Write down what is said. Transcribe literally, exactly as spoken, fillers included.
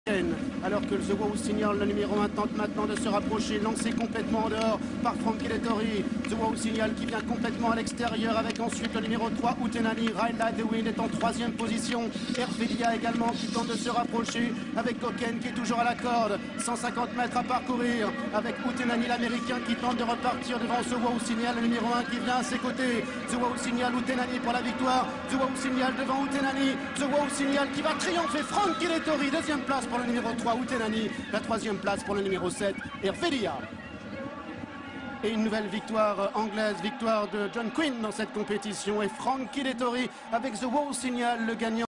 Alors que le The Wow Signal, le numéro un, tente maintenant de se rapprocher, lancé complètement en dehors par Frankie Dettori. The Wow Signal qui vient complètement à l'extérieur avec ensuite le numéro trois, Utenani. Ride Like the Wind est en troisième position. Hervelia également qui tente de se rapprocher avec Koken qui est toujours à la corde. cent cinquante mètres à parcourir avec Utenani l'américain qui tente de repartir devant The Wow Signal, le numéro un qui vient à ses côtés. The Wow Signal, Utenani pour la victoire. The Wow Signal devant Utenani. The Wow Signal qui va triompher. Frankie Dettori, deuxième place pour le numéro trois, Utenani. La troisième place pour le numéro sept, Hervelia. Et une nouvelle victoire anglaise, victoire de John Quinn dans cette compétition. Et Frankie Dettori avec The Wow Signal, le gagnant.